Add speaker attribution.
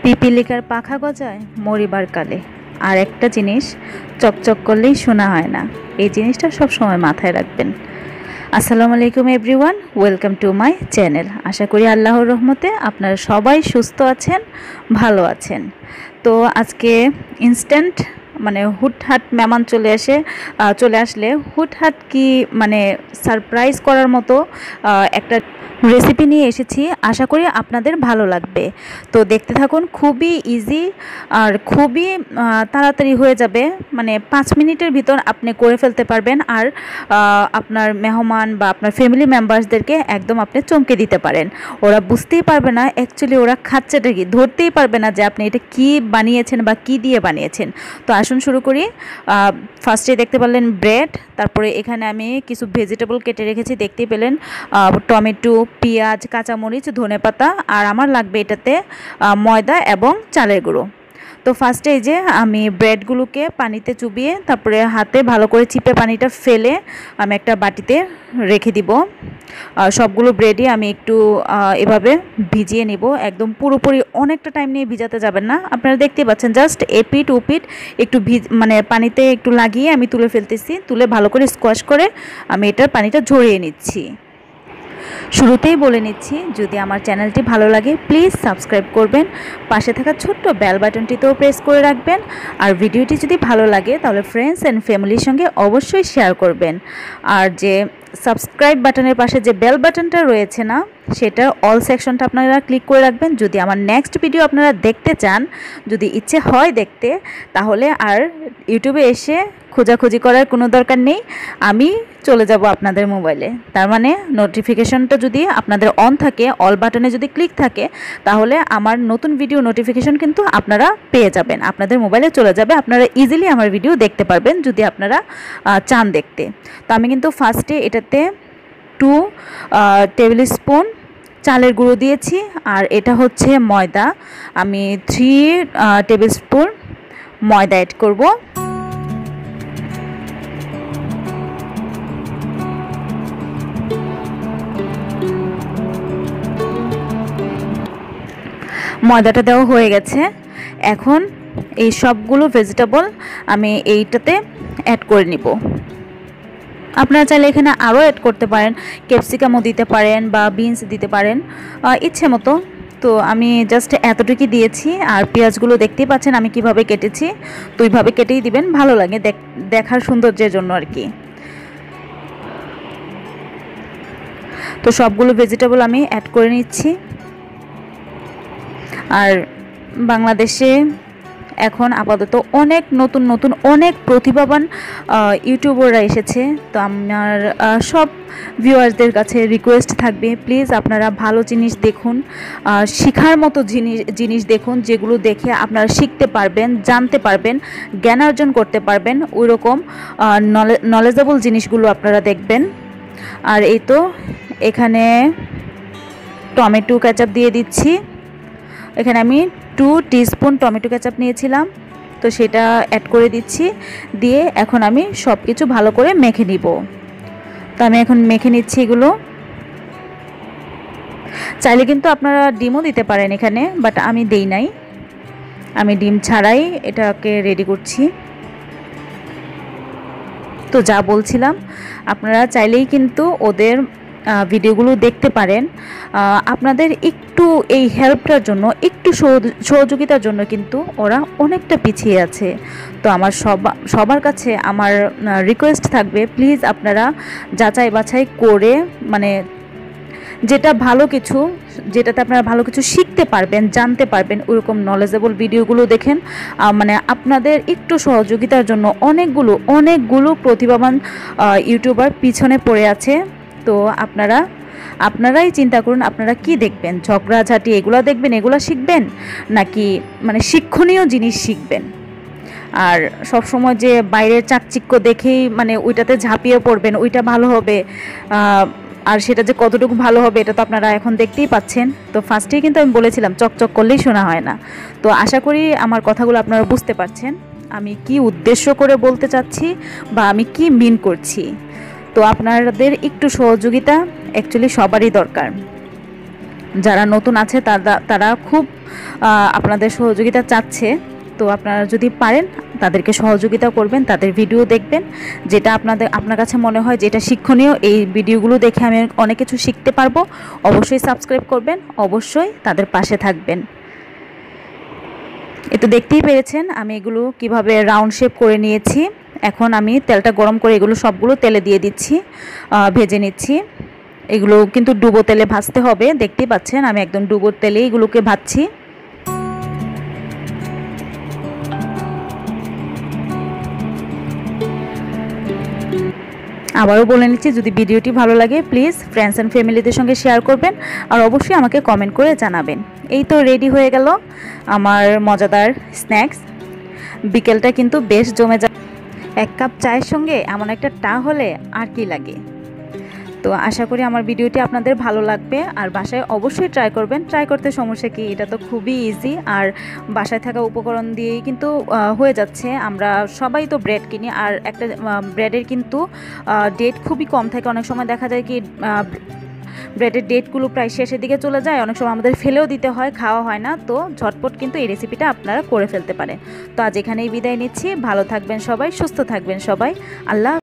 Speaker 1: পিপিলিকার পাখা গজায় মরিবার কালে, আর একটা জিনিস চকচক করলেই শোনা হয় না। এই জিনিসটা সব সময় মাথায় রাখবেন। আসসালামু আলাইকুম everyone, welcome to my channel. আশা করি আল্লাহর রহমতে আপনারা সবাই সুস্থ আছেন, ভালো আছেন। তো আজকে ইনস্ট্যান্ট হুটহাট মেহমান চলে আসলে হুটহাট কি সারপ্রাইজ করার মতো একটা রেসিপি নিয়ে এসেছি। আশা করি আপনাদের ভালো লাগবে। তো দেখতে থাকুন, খুবই ইজি আর খুবই তাড়াতাড়ি হয়ে যাবে। 5 মিনিটের ভিতর আপনি করে ফেলতে পারবেন, আর আপনার মেহমান বা আপনার ফ্যামিলি মেম্বার্সদেরকে একদম আপনি চমকে দিতে পারেন। ওরা বুঝতেই পারবে না অ্যাকচুয়ালি ওরা খাচ্ছেটা কি, ধরতেই পারবে না যে আপনি এটা কি বানিয়েছেন বা কি দিয়ে বানিয়েছেন। তো আসুন শুরু করি। ফার্স্টে দেখতে পারলেন ব্রেড, তারপরে এখানে আমি কিছু ভেজিটেবল কেটে রেখেছি, দেখতেই পেলেন টমেটো, পেঁয়াজ, কাঁচামরিচ, ধনেপাতা, আর আমার লাগবে এটাতে ময়দা এবং চালের গুঁড়ো। তো ফার্স্টে এই যে আমি ব্রেডগুলোকে পানিতে চুবিয়ে তারপরে হাতে ভালো করে চিপে পানিটা ফেলে আমি একটা বাটিতে রেখে দিব। সবগুলো ব্রেডই আমি একটু এভাবে ভিজিয়ে নিব। একদম পুরোপুরি অনেকটা টাইম নিয়ে ভিজাতে যাবেন না। আপনারা দেখতে পাচ্ছেন জাস্ট এপিট ওপিট একটু পানিতে একটু লাগিয়ে আমি তুলে ফেলতেছি। তুলে ভালো করে স্কোয়াশ করে আমি এটার পানিটা ঝরিয়ে নিচ্ছি। শুরুতেই বলে নিচ্ছি, যদি আমার চ্যানেলটি ভালো লাগে প্লিজ সাবস্ক্রাইব করবেন, পাশে থাকা ছোট্ট বেল বাটনটিতেও প্রেস করে রাখবেন। আর ভিডিওটি যদি ভালো লাগে তাহলে ফ্রেন্ডস অ্যান্ড ফ্যামিলির সঙ্গে অবশ্যই শেয়ার করবেন। আর যে সাবস্ক্রাইব বাটনের পাশে যে বেল বাটনটা রয়েছে না, সেটা অল সেকশনটা আপনারা ক্লিক করে রাখবেন। যদি আমার নেক্সট ভিডিও আপনারা দেখতে চান, যদি ইচ্ছে হয় দেখতে, তাহলে আর ইউটিউবে এসে খোঁজাখুঁজি করার কোনো দরকার নেই, আমি চলে যাব আপনাদের মোবাইলে। তার মানে নোটিফিকেশনটা যদি আপনাদের অন থাকে, অল বাটনে যদি ক্লিক থাকে, তাহলে আমার নতুন ভিডিও নোটিফিকেশন কিন্তু আপনারা পেয়ে যাবেন, আপনাদের মোবাইলে চলে যাবে। আপনারা ইজিলি আমার ভিডিও দেখতে পারবেন যদি আপনারা চান দেখতে। তো আমি কিন্তু ফার্স্টে এটাতে 2 টেবিল স্পুন চালের গুঁড়ো দিয়েছি, আর এটা হচ্ছে ময়দা। আমি 3 টেবিল স্পুন ময়দা অ্যাড করব। ময়দাটা দেওয়া হয়ে গেছে। এখন এই সবগুলো ভেজিটেবল আমি এইটাতে অ্যাড করে নিব। আপনারা চাইলে এখানে আরও অ্যাড করতে পারেন, ক্যাপসিকামও দিতে পারেন বা বিনস দিতে পারেন, ইচ্ছে মতো। তো আমি জাস্ট এতটুকুই দিয়েছি। আর পেঁয়াজগুলো দেখতেই পাচ্ছেন আমি কিভাবে কেটেছি, তো ওইভাবে কেটেই দিবেন, ভালো লাগে দেখার সৌন্দর্যের জন্য আর কি। তো সবগুলো ভেজিটেবল আমি অ্যাড করে নিচ্ছি। আর বাংলাদেশে এখন আপাতত অনেক নতুন অনেক প্রতিভাবান ইউটিউবাররা এসেছে। তো আমার সব ভিউয়ার্সদের কাছে রিকোয়েস্ট থাকবে, প্লিজ আপনারা ভালো জিনিস দেখুন, শেখার মতো জিনিস দেখুন, যেগুলো দেখে আপনারা শিখতে পারবেন, জানতে পারবেন, জ্ঞান অর্জন করতে পারবেন, ওই রকম নলেজেবল জিনিসগুলো আপনারা দেখবেন। আর এই তো এখানে টমেটো কেচাপ দিয়ে দিচ্ছি। এখানে আমি 2 টিস্পুন টমেটো কেচাপ নিয়েছিলাম, তো সেটা অ্যাড করে দিচ্ছি। দিয়ে এখন আমি সব কিছু ভালো করে মেখে নিব। তো আমি এখন মেখে নিচ্ছি এগুলো। চাইলে কিন্তু আপনারা ডিমও দিতে পারেন এখানে, বাট আমি দেই নাই, আমি ডিম ছাড়াই এটাকে রেডি করছি। তো যা বলছিলাম, আপনারা চাইলেই কিন্তু ওদের ভিডিওগুলো দেখতে পারেন। আপনাদের একটু এই হেল্পটার জন্য, একটু সহযোগিতার জন্য কিন্তু ওরা অনেকটা পিছিয়ে আছে। তো আমার সবার কাছে আমার রিকোয়েস্ট থাকবে, প্লিজ আপনারা যাচাই বাছাই করে যেটা ভালো কিছু, যেটাতে আপনারা ভালো কিছু শিখতে পারবেন, জানতে পারবেন, ওরকম নলেজেবল ভিডিওগুলো দেখেন। আপনাদের একটু সহযোগিতার জন্য অনেকগুলো প্রতিভাবান ইউটিউবার পিছনে পড়ে আছে। তো আপনারাই চিন্তা করুন, আপনারা কি দেখবেন? ঝগড়াঝাটি এগুলো দেখবেন, এগুলো শিখবেন, নাকি শিক্ষণীয় জিনিস শিখবেন? আর সব সময় যে বাইরের চাকচিক্য দেখেই ওইটাতে ঝাঁপিয়ে পড়বেন, ওইটা ভালো হবে, আর সেটা যে কতটুকু ভালো হবে এটা তো আপনারা এখন দেখতেই পাচ্ছেন। তো ফার্স্টেই কিন্তু আমি বলেছিলাম চকচক করলেই শোনা হয় না। তো আশা করি আমার কথাগুলো আপনারা বুঝতে পারছেন, আমি কি উদ্দেশ্য করে বলতে চাচ্ছি বা আমি কি মিন করছি। তো আপনাদের একটু সহযোগিতা অ্যাকচুয়ালি সবারই দরকার। যারা নতুন আছে তারা খুব আপনাদের সহযোগিতা চাচ্ছে। তো আপনারা যদি পারেন তাদেরকে সহযোগিতা করবেন, তাদের ভিডিও দেখবেন, যেটা আপনার কাছে মনে হয় যেটা শিক্ষণীয়, এই ভিডিওগুলো দেখে আমি অনেক কিছু শিখতে পারবো, অবশ্যই সাবস্ক্রাইব করবেন, অবশ্যই তাদের পাশে থাকবেন। এ তো দেখতেই পেরেছেন আমি এগুলো কিভাবে রাউন্ড শেপ করে নিয়েছি। এখন আমি তেলটা গরম করে এগুলো সবগুলো তেলে দিয়ে দিচ্ছি, ভেজে নিচ্ছি। এগুলো কিন্তু ডুবো তেলে ভাজতে হবে, দেখতেই পাচ্ছেন আমি একদম ডুবো তেলে এগুলোকে ভাজছি। আবারও বলে নিচ্ছি, যদি ভিডিওটি ভালো লাগে প্লিজ ফ্রেন্ডস অ্যান্ড ফ্যামিলিদের সঙ্গে শেয়ার করবেন, আর অবশ্যই আমাকে কমেন্ট করে জানাবেন। এই তো রেডি হয়ে গেল আমার মজাদার স্ন্যাক্স। বিকেলটা কিন্তু বেশ জমে যায়, 1 কাপ চায়ের সঙ্গে এমন একটা টা হলে আর কি লাগে। তো আশা করি আমার ভিডিওটি আপনাদের ভালো লাগবে, আর বাসায় অবশ্যই ট্রাই করবেন। ট্রাই করতে সমস্যা কি, এটা তো খুবই ইজি, আর বাসায় থাকা উপকরণ দিয়েই কিন্তু হয়ে যাচ্ছে। আমরা সবাই তো ব্রেড কিনি, আর একটা ব্রেডের কিন্তু ডেট খুবই কম থাকে। অনেক সময় দেখা যায় কি ব্রেডের ডেটগুলো প্রায় শেষের দিকে চলে যায়, অনেক সময় আমাদের ফেলেও দিতে হয়, খাওয়া হয় না। তো ঝটপট কিন্তু এই রেসিপিটা আপনারা করে ফেলতে পারেন। তো আজ এখানেই বিদায় নিচ্ছি, ভালো থাকবেন সবাই, সুস্থ থাকবেন সবাই, আল্লাহ।